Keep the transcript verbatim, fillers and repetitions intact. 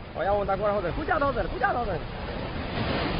Olha a onda agora rodando. Cuidado, rodando, cuidado, rodando.